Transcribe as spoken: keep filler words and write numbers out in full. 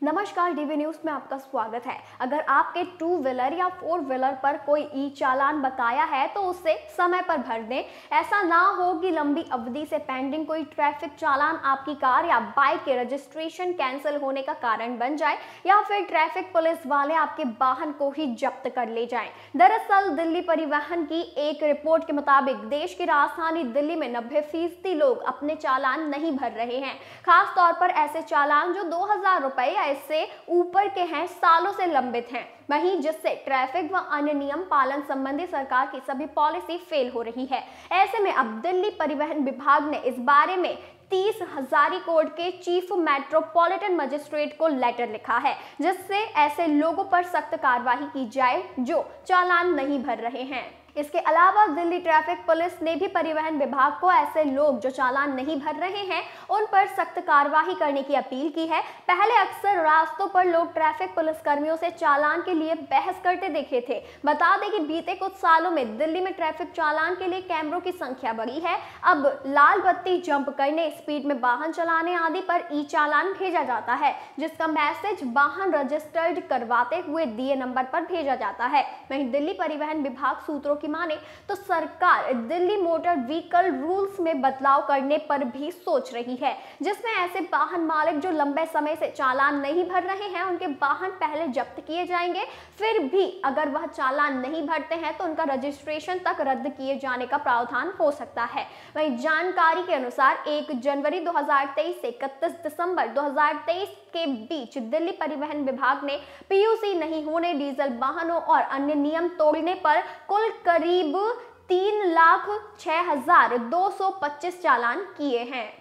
नमस्कार, DV news में आपका स्वागत है। अगर आपके टू व्हीलर या फोर व्हीलर पर कोई ई चालान बकाया है तो उसे समय पर भर दें। ऐसा ना हो कि लंबी अवधि से पेंडिंग कोई ट्रैफिक चालान आपकी कार या बाइक के रजिस्ट्रेशन कैंसिल होने का कारण बन जाए या फिर ट्रैफिक पुलिस वाले आपके वाहन को ही जब्त कर ले जाएं। दरअसल दिल्ली परिवहन की एक रिपोर्ट के मुताबिक देश की राजधानी दिल्ली में नब्बे फीसदी लोग अपने चालान नहीं भर रहे हैं। खास तौर पर ऐसे चालान जो दो हजार रुपए या इससे ऊपर के हैं, सालों से लंबित हैं। वहीं जिससे ट्रैफिक व अन्य नियम पालन संबंधी सरकार की सभी पॉलिसी फेल हो रही है। ऐसे में अब दिल्ली परिवहन विभाग ने इस बारे में तीस हजारी कोर्ट के चीफ मेट्रोपॉलिटन मजिस्ट्रेट को लेटर लिखा है, जिससे ऐसे लोगों पर सख्त कार्रवाई की जाए जो चालान नहीं भर रहे हैं। इसके अलावा दिल्ली ट्रैफिक पुलिस ने भी परिवहन विभाग को ऐसे लोग जो चालान नहीं भर रहे हैं उन पर सख्त कार्रवाई करने की अपील की है। पहले अक्सर रास्तों पर लोग ट्रैफिक पुलिस कर्मियों से चालान के लिए बहस करते देखे थे। बता दें कि बीते कुछ सालों में दिल्ली में ट्रैफिक चालान के लिए कैमरों की संख्या बढ़ी है। अब लाल बत्ती जंप करने, स्पीड में वाहन चलाने आदि पर ई चालान भेजा जाता है, जिसका मैसेज वाहन रजिस्टर्ड करवाते हुए दिए नंबर पर भेजा जाता है। वहीं दिल्ली परिवहन विभाग सूत्रों की माने तो सरकार दिल्ली मोटर व्हीकल रूल्स में बदलाव करने पर भी सोच रही है, जिसमें ऐसे वाहन मालिक जो लंबे समय से चालान नहीं भर रहे हैं उनके वाहन पहले जब्त किए जाएंगे। फिर भी अगर वह चालान नहीं भरते हैं तो उनका रजिस्ट्रेशन तक रद्द किए जाने का प्रावधान हो सकता है। वहीं जानकारी के अनुसार एक जनवरी दो हजार तेईस से इकतीस दिसंबर दो हजार तेईस के बीच दिल्ली परिवहन विभाग ने पीयूसी नहीं होने, डीजल वाहनों और अन्य नियम तोड़ने पर कुल करीब तीन लाख छह हजार दो सौ पच्चीस चालान किए हैं।